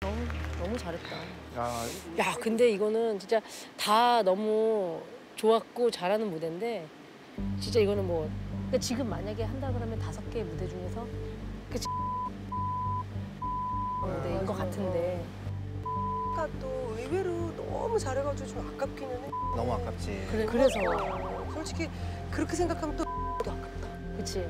너무 잘했다. 야, 야, 근데 이거는 진짜 다 너무 좋았고 잘하는 무대인데 진짜 이거는 뭐 그러니까 지금 만약에 한다 그러면 5개의 무대 중에서 그 무대인 것 같은데. 아까 또 의외로 너무 잘해가지고 좀 아깝기는 해. 너무 아깝지. 그래서 솔직히 그렇게 생각하면 또 아깝다. 그치.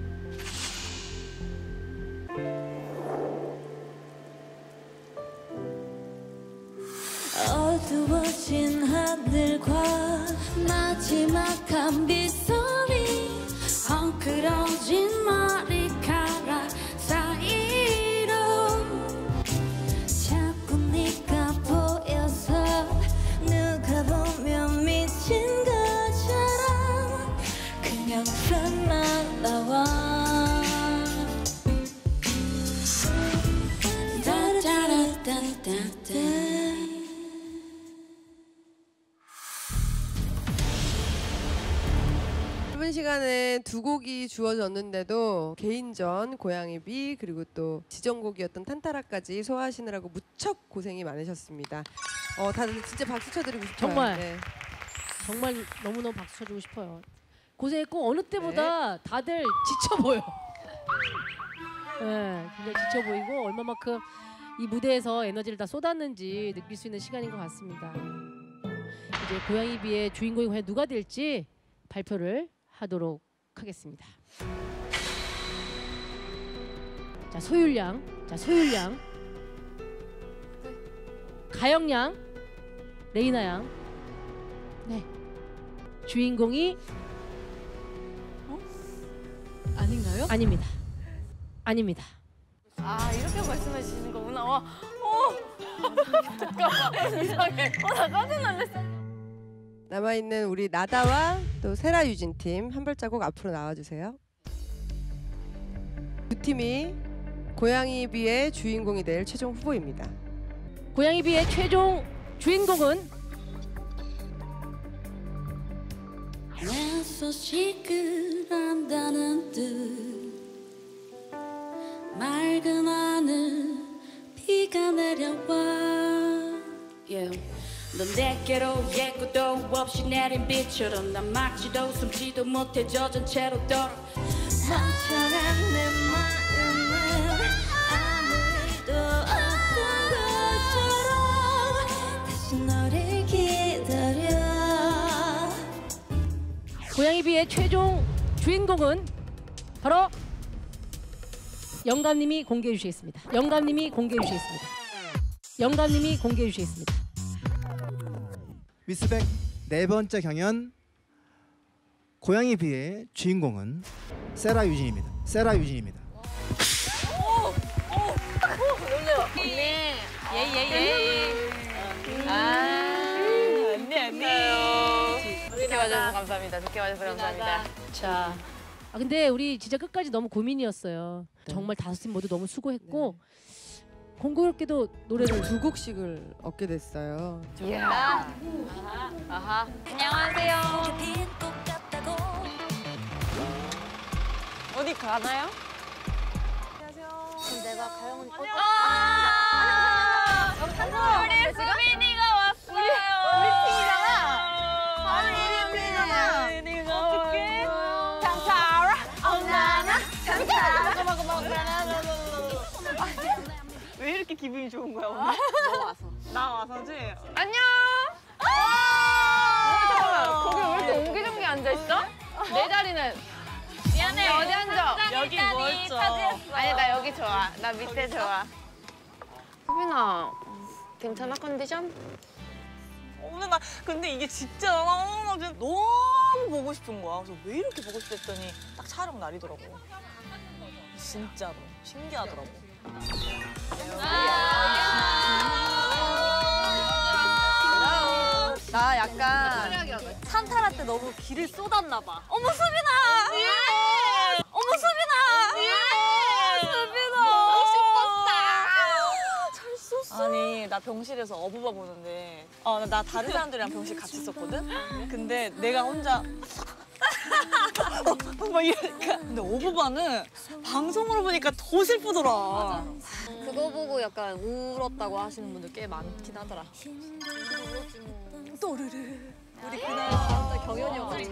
어두워진 하늘과 마지막 한 빗소리 헝클어진 머리카락 사이로 자꾸 네가 보여서 누가 보면 미친 것처럼 그냥 날아와 따라따라따따 짧은 시간에 2곡이 주어졌는데도 개인전, 고양이비, 그리고 또 지정곡이었던 탄타라까지 소화하시느라고 무척 고생이 많으셨습니다. 다들 진짜 박수 쳐드리고 싶어요. 정말. 네. 정말 너무너무 박수 쳐주고 싶어요. 고생했고 어느 때보다 다들 지쳐 보여. 네, 굉장히 지쳐 보이고 얼마만큼 이 무대에서 에너지를 다 쏟았는지 느낄 수 있는 시간인 것 같습니다. 이제 고양이비의 주인공이 과연 누가 될지 발표를 하도록 하겠습니다. 자, 소율양, 가영양, 레이나양. 네, 주인공이 아닌가요? 아닙니다. 아닙니다. 아, 이렇게 말씀해 주시는 거구나. 와, 잠깐만. 이상해. 나 깜짝 놀랐어. 남아있는 우리 나다와 또 세라 유진 팀 한 발자국 앞으로 나와주세요. 두 팀이 고양이비의 주인공이 될 최종 후보입니다. 고양이비의 최종 주인공은 내 소식을 안다는 듯 맑은 하늘 비가 내려와 넌 내게로 예고도 없이 내린 비처럼 난 막지도 숨지도 못해 젖은 채로 떨어 상처난 내 마음을 아무도 없던 것처럼 다시 너를 기다려 고양이비의 최종 주인공은 바로 영감님이 공개해 주시겠습니다. 미스백 4번째 경연 고양이비의 주인공은 세라 유진입니다. 놀래요. 언니. 예예예. 언니. 좋게 봐주셔서 감사합니다. 자, 근데 우리 진짜 끝까지 너무 고민이었어요. 정말 5팀 모두 너무 수고했고 공교롭게도 노래를 2곡씩을 얻게 됐어요. 이야. 아하. 안녕하세요. 어디 가나요? 내가 가영 언니 우리 수빈이가 왔어요. 우리 팀이잖아. 바로 우리 팀이잖아. 어떡해? 장차라. 엄마나 장차라. 왜 이렇게 기분이 좋은 거야 오늘? 너 와서. 나 와서지? 안녕. 거기 왜 이렇게 옹기종기 앉아있어? 내 자리는. 미안해. 어디 앉아? 여기 뭐였죠? 아니 나 여기 좋아. 나 밑에 좋아. 수빈아, 괜찮아 컨디션? 오늘 나 근데 이게 진짜 너무 보고 싶은 거야. 그래서 왜 이렇게 보고 싶었더니 딱 촬영 날이더라고. 진짜로 신기하더라고. 나 약간 산타라 때 너무 기를 쏟았나 봐. 어머 수빈아! 어머 수빈아! 수빈아! 보고 싶었다. 잘 썼어. 아니 나 병실에서 어부바 보는데 나 다른 사람들이랑 병실 같이 있었거든? 근데 내가 혼자 막 이러니까. 근데 오브바는 방송으로 보니까 더 슬프더라. 그거 보고 약간 울었다고 하시는 분들 꽤 많긴 하더라. 또르르. 우리 그날 진짜 경연이 형잘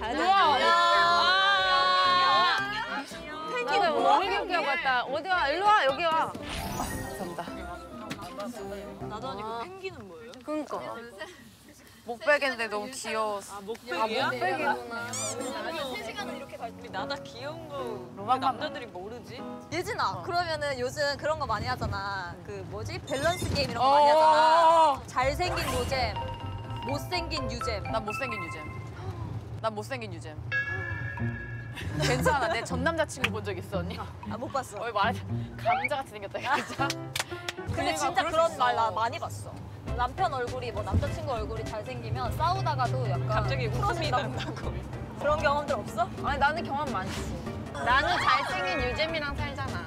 펭귄을 너무 귀엽게 하고 왔다. 어디 와? 일로 와. 여기 와. 감사합니다. 나도 아니고 펭귄은 뭐예요? 그러니까. 목베개인데 너무 귀여웠어. 아, 목베개야? 목베개구나. 우리 나다 귀여운 거 남자들이 모르지? 예진아, 그러면은 요즘 그런 거 많이 하잖아. 그 뭐지? 밸런스 게임 이런 거 많이 하잖아. 잘생긴 노잼, 못생긴 유잼. 난 못생긴 유잼. 난 못생긴 유잼. 괜찮아. 내 전 남자친구 본 적 있어, 언니? 아, 못 봤어. 말해. 감자같이 생겼다, 진짜. 근데 진짜 그런 말 나 많이 봤어. 남편 얼굴이 뭐 남자친구 얼굴이 잘생기면 싸우다가도 약간 갑자기 웃음이 풀어진다고. 난다고. 그런 경험들 없어? 아니, 나는 경험 많지. 나는 잘생긴 유잼이랑 살잖아.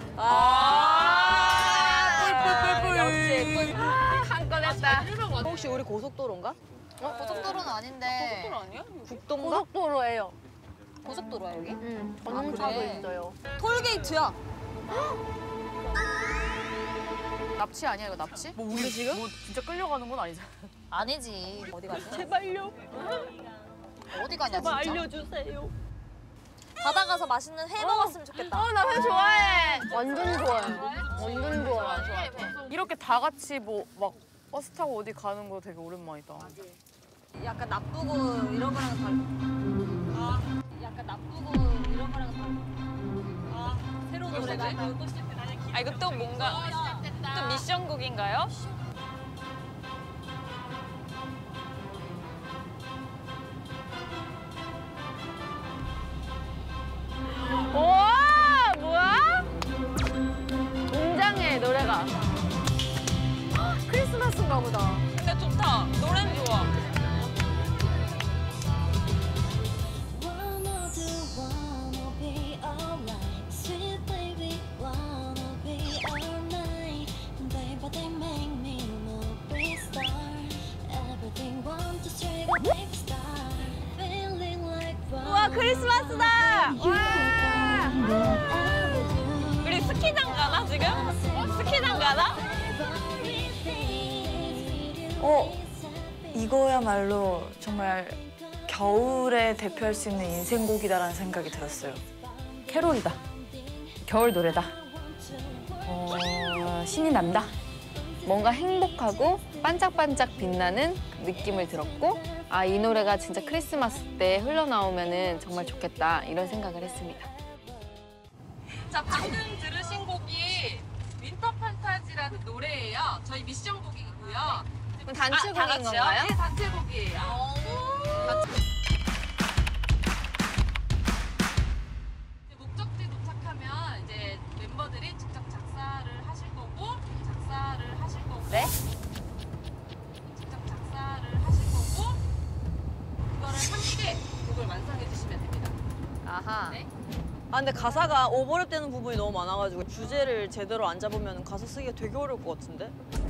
뿔뿔뿔뿔. 역시 뿔. 한 건 했다. 혹시 우리 고속도로인가? 고속도로는 아닌데. 고속도로 아니야? 국도인가? 고속도로예요. 고속도로야 여기? 응, 전용차도 그래? 있어요. 톨게이트야. 납치 아니야, 이거 납치? 뭐 우리 지금? 뭐 진짜 끌려가는 건 아니잖아. 아니지. 어디 가지? 제발요. 어디 가냐 제발 진짜? 알려주세요. 바다 가서 맛있는 회 먹었으면 좋겠다. 나 회 좋아해. 완전 좋아해. 완전 좋아해. 이렇게 다 같이 뭐 막 버스 타고 어디 가는 거 되게 오랜만이다. 약간 나쁘고 이런 거랑 달라. 약간 나쁘고 이런 거랑 달라. 새로운 노래가. 아 이거 또 뭔가 또 미션곡인가요? 우와, 뭐야? 웅장해, 노래가. 크리스마스인가 보다. 근데 좋다. 노래는 좋아. Wanna do, wanna be alright. Sweet baby, wanna be alright. Baby, they make me movie star. Everything want to straight a big star. Feeling like 우와 크리스마스다. 와. 우리 스키장 가나 지금? 스키장 가나? 이거야말로 정말 겨울에 대표할 수 있는 인생곡이다라는 생각이 들었어요. 캐롤이다. 겨울 노래다. 신이 난다. 뭔가 행복하고 반짝반짝 빛나는 느낌을 들었고 아, 이 노래가 진짜 크리스마스 때 흘러나오면은 정말 좋겠다 이런 생각을 했습니다. 자, 방금 들으신 곡이 윈터 판타지라는 노래예요. 저희 미션곡이고요. 그럼 단체곡인 건가요? 네, 단체곡이에요. 목적지 도착하면 이제 멤버들이 직접 작사를 하실 거고 네? 직접 작사를 하실 거고 그거를 함께 곡을 완성해 주시면 됩니다. 아하. 네. 아 근데 가사가 오버랩되는 부분이 너무 많아가지고 주제를 제대로 안 잡으면 가사 쓰기가 되게 어려울 것 같은데?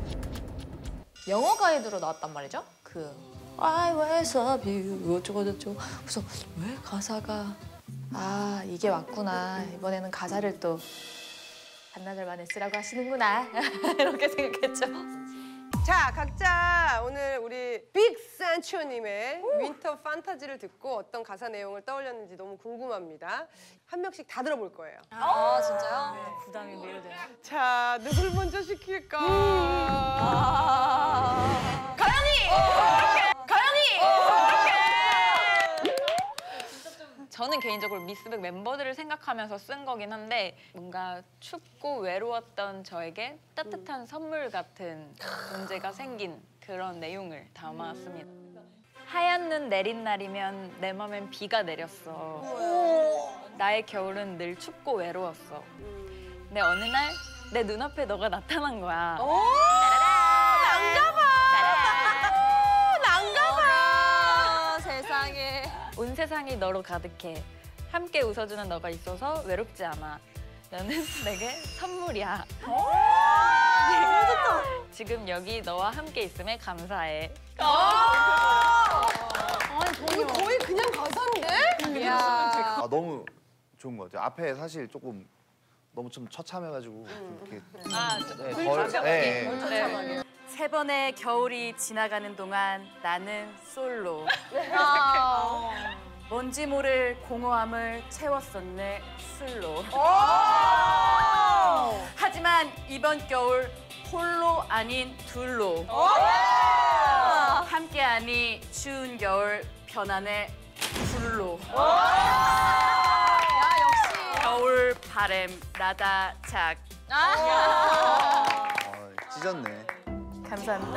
영어 가이드로 나왔단 말이죠. 그 I will love you 어쩌고저쩌고. 그래서 왜 가사가 아 이게 맞구나. 이번에는 가사를 또 반나절 만에 쓰라고 하시는구나. 이렇게 생각했죠. 자, 각자 오늘 우리 빅산초님의 윈터 판타지를 듣고 어떤 가사 내용을 떠올렸는지 너무 궁금합니다. 한 명씩 다 들어볼 거예요. 아 진짜요? 부담이 밀려드네. 자, 누굴 먼저 시킬까? 저는 개인적으로 미스백 멤버들을 생각하면서 쓴 거긴 한데 뭔가 춥고 외로웠던 저에게 따뜻한 선물 같은 존재가 생긴 그런 내용을 담았습니다. 하얀 눈 내린 날이면 내 맘엔 비가 내렸어. 나의 겨울은 늘 춥고 외로웠어. 근데 어느 날 내 눈앞에 너가 나타난 거야. 세상에. 온 세상이 너로 가득해. 함께 웃어주는 너가 있어서 외롭지 않아. 너는 내게 선물이야. 지금 여기 너와 함께 있음에 감사해. 이거 거의 그냥 가사인데? 아, 너무 좋은 것 같아요. 앞에 사실 조금 너무 좀 처참해가지고 이렇게 세 번의 겨울이 지나가는 동안 나는 솔로. 뭔지 모를 공허함을 채웠었네 술로. 하지만 이번 겨울 홀로 아닌 둘로. 함께하니 추운 겨울 변하네 불로. 겨울 바램 나다 작. 찢었네. 감사합니다.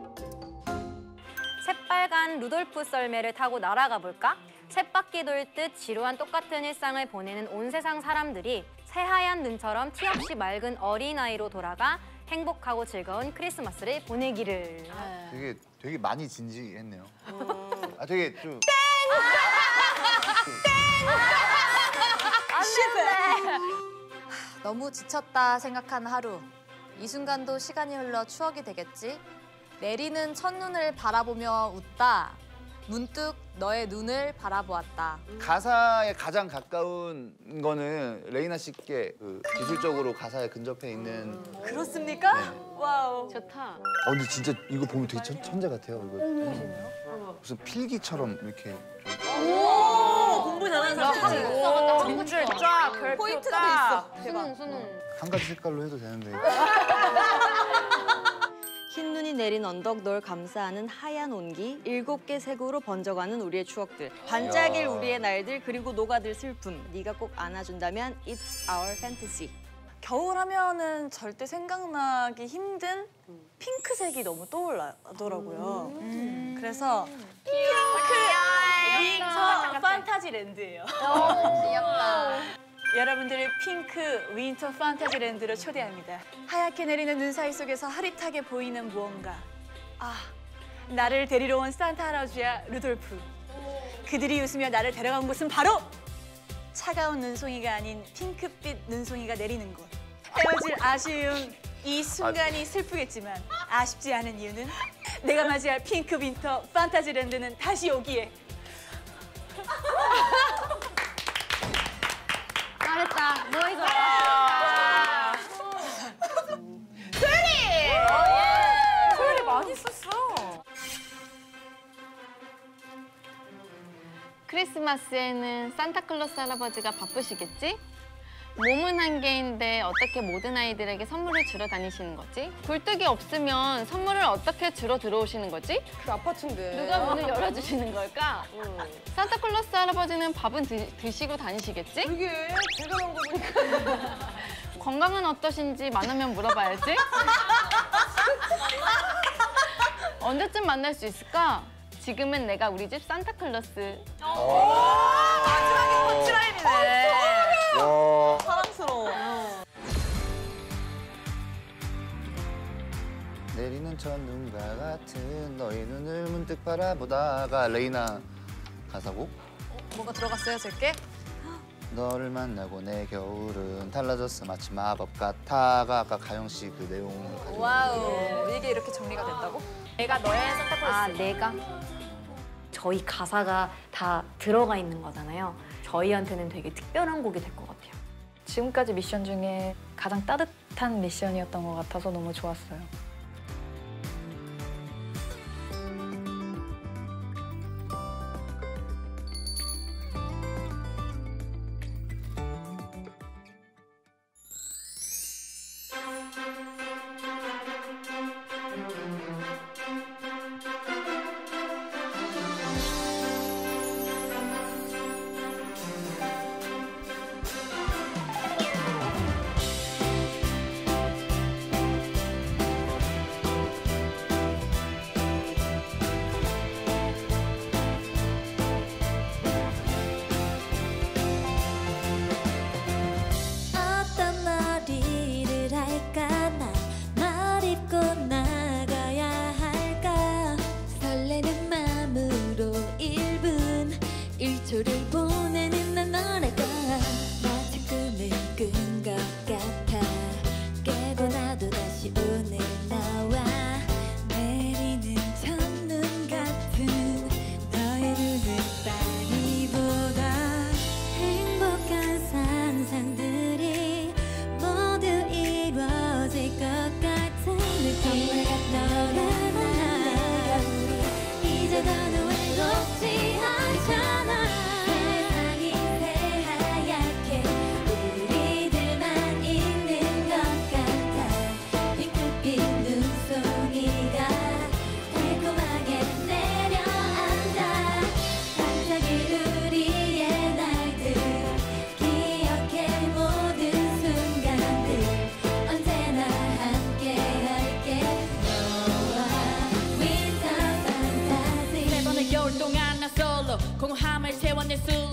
새빨간 루돌프 썰매를 타고 날아가 볼까? 쳇바퀴 돌듯 지루한 똑같은 일상을 보내는 온 세상 사람들이 새하얀 눈처럼 티 없이 맑은 어린아이로 돌아가 행복하고 즐거운 크리스마스를 보내기를. 되게 많이 진지했네요. 아, 되게 좀. 너무 지쳤다 생각한 하루. 이 순간도 시간이 흘러 추억이 되겠지? 내리는 첫눈을 바라보며 웃다. 문득 너의 눈을 바라보았다. 가사에 가장 가까운 거는 레이나 씨께 그 기술적으로 가사에 근접해 있는. 그렇습니까? 네. 와우. 좋다. 근데 진짜 이거 보면 되게 천재 같아요. 이거 무슨 필기처럼 이렇게. 공부 잘하는 사람. 점줄 쫙, 별표 포인트가 돼 있어. 수능 수능. 한 가지 색깔로 해도 되는데. 흰눈이 내린 언덕 널 감싸는 하얀 온기 7개 색으로 번져가는 우리의 추억들 반짝일 우리의 날들 그리고 녹아들 슬픔 네가 꼭 안아준다면 It's our fantasy. 겨울 하면은 절대 생각나기 힘든 핑크색이 너무 떠올라더라고요. 그래서 핑크 윈터 판타지랜드예요. 귀엽다. 여러분들을 핑크 윈터 판타지랜드로 초대합니다. 하얗게 내리는 눈 사이 속에서 흐릿하게 보이는 무언가. 아, 나를 데리러 온 산타 할아버지야 루돌프. 그들이 웃으며 나를 데려간 곳은 바로 차가운 눈송이가 아닌 핑크빛 눈송이가 내리는 곳. 헤어질 아쉬움 이 순간이 슬프겠지만 아쉽지 않은 이유는 내가 맞이할 핑크 윈터 판타지랜드는 다시 오기에. 잘했다. 너희 잘했다. 소율이 많이 썼어. 크리스마스에는 산타클로스 할아버지가 바쁘시겠지? 몸은 한 개인데 어떻게 모든 아이들에게 선물을 주러 다니시는 거지? 굴뚝이 없으면 선물을 어떻게 주러 들어오시는 거지? 그 아파트인데. 누가 문을 열어주시는 걸까? 산타클로스 할아버지는 밥은 드시고 다니시겠지? 그게 제가 본 거 보니까. 건강은 어떠신지 많으면 물어봐야지. 언제쯤 만날 수 있을까? 지금은 내가 우리 집 산타클로스. 마지막에 펀치라인이네. 사랑스러워. 내리는 첫눈과 같은 너의 눈을 문득 바라보다가 레이나 가사곡. 뭐가 들어갔어요, 제게? 너를 만나고 내 겨울은 달라졌어 마치 마법 같아가 아까 가영 씨 그 내용을 가지고. 와우. 이게 이렇게 정리가 됐다고? 내가 너의 산타클로스. 아, 내가? 저희 가사가 다 들어가 있는 거잖아요. 저희한테는 되게 특별한 곡이 될 것 같아요. 지금까지 미션 중에 가장 따뜻한 미션이었던 것 같아서 너무 좋았어요.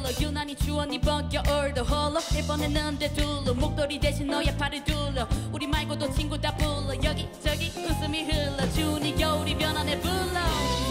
유난히 추운 이번 겨울도 홀로 이번에는 대둘러 목도리 대신 너의 팔을 둘러 우리 말고도 친구 다 불러 여기저기 웃음이 흘러 주니 겨울이 변하네 불러